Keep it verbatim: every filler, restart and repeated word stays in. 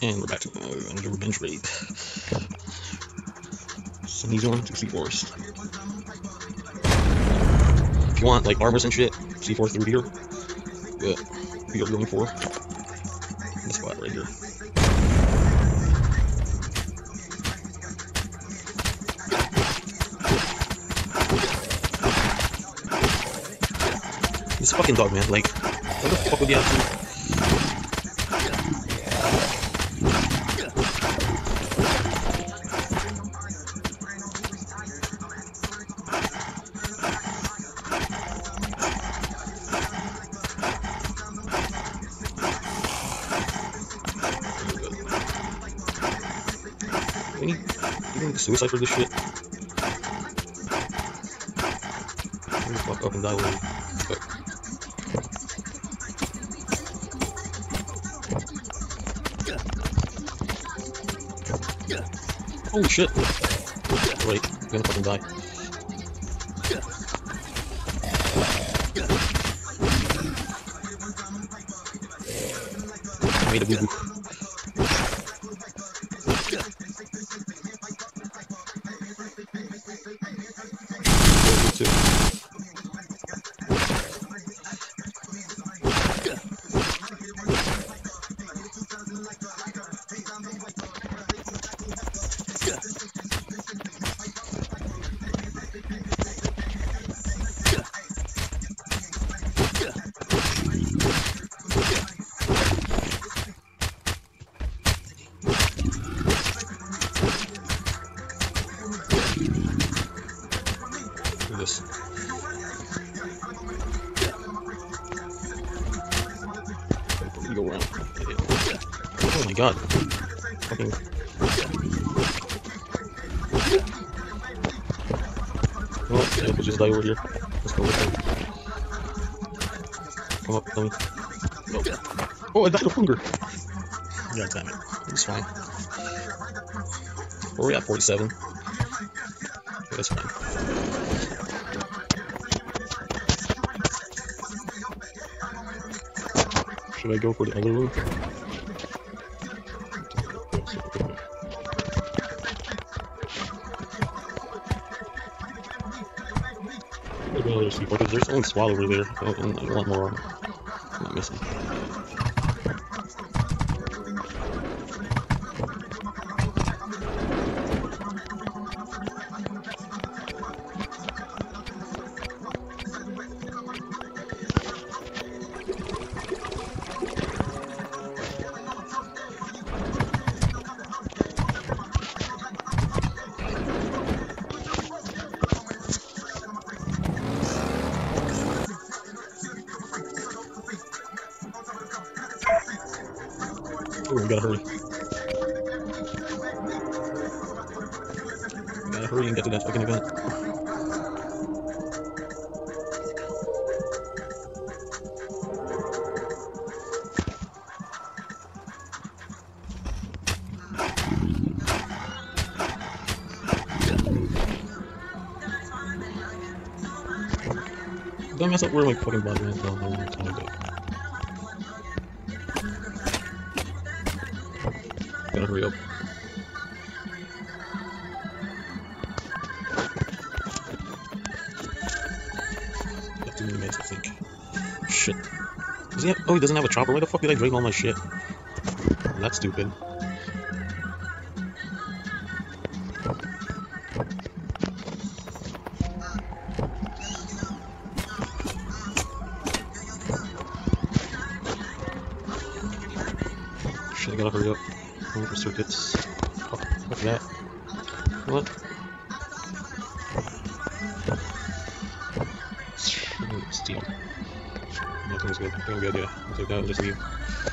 And we're back to uh, another revenge raid. Some easy one, two C fours. If you want like armors and shit, C four through here. But we are going for this spot right here. This fucking dog, man, like, what the fuck would you have to? We need, we need suicide for this shit. Let me fuck up and die already. But holy shit! Right, I'm gonna fucking die. I made a boo boo. Too. This. You go around. Oh my god. Fucking. Oh, yeah, we'll just die over here. Let's go with him. Come up, let me. Oh. Oh, I died of hunger. God damn it. It's fine. Where are we at? forty-seven. Okay, that's fine. Should I go for the other room? There's only swallow over there. Oh, and I want more. I'm not missing. Oh, we gotta hurry. We gotta hurry and get to that fucking event. Don't mess up where my fucking body is. No, no, no, no. Gotta hurry up. Got too many minutes, I think. Shit. Does he have, oh, he doesn't have a chopper? Why the fuck did I drain all my shit? That's stupid. Shit, I gotta hurry up. Going for circuits. Fuck, fuck that. What? Steel. Nothing's good. Nothing good, yeah. I'll take that and just leave.